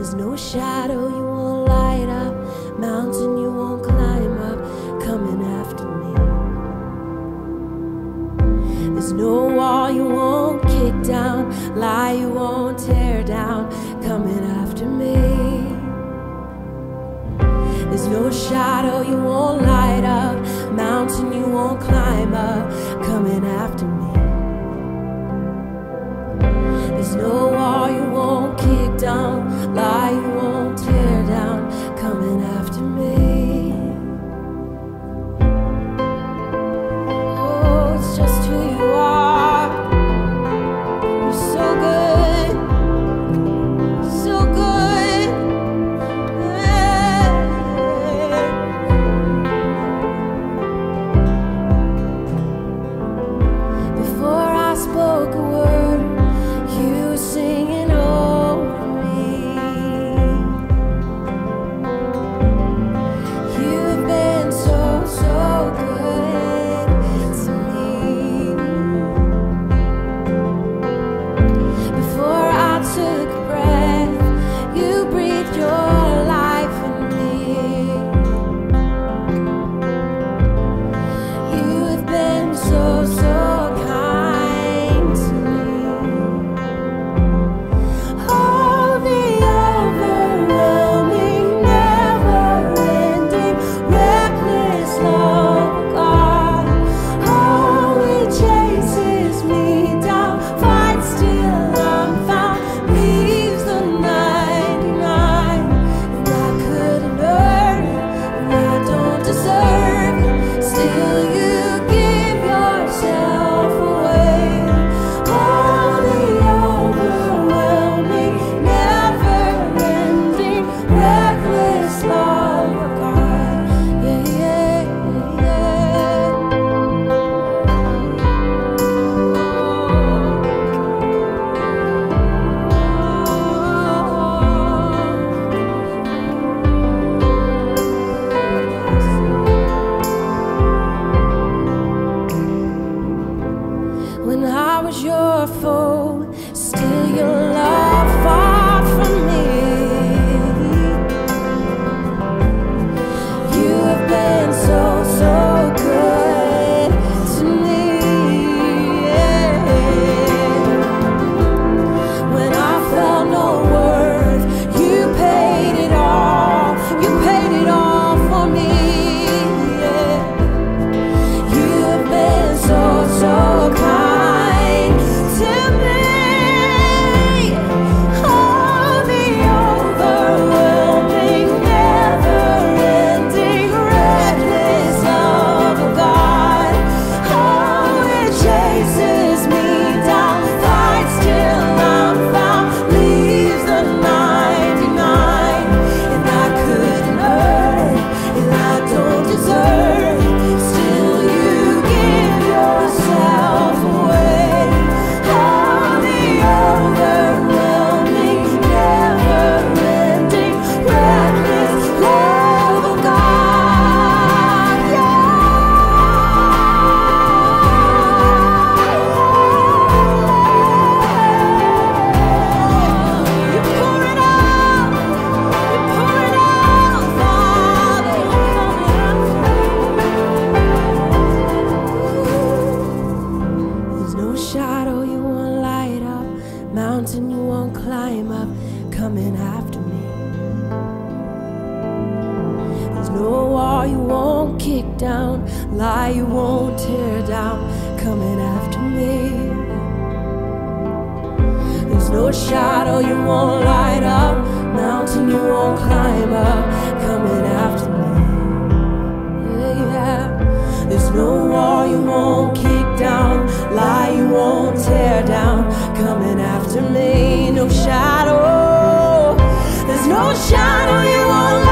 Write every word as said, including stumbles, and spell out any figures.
There's no shadow you won't light up, mountain you won't climb up, coming after me. There's no wall you won't kick down, lie you won't tear down, coming after me. There's no shadow you won't light up, mountain you won't climb up, coming after me. There's no wall you won't kick down, lie you won't tear down, coming after me. Oh, it's just who you are. You're so good, so good. Yeah. Before I spoke a word, you singing over me. You've been so, so good to me. Before I took a breath, you breathed your life in me. You've been so, so kind to me. When I was your foe, still your love fought for me. You have been so, so good to me. Yeah. When I felt no worth, you paid it all. You paid it all for me. Yeah. You have been so, so kind. Shadow you won't light up, mountain you won't climb up, coming after me. There's no wall you won't kick down, lie you won't tear down, coming after me. There's no shadow you won't light up, mountain you won't climb up, coming after me. Yeah, yeah. There's no wall you won't kick down, lie you won't tear down, coming after me. No shadow, there's no shadow you won't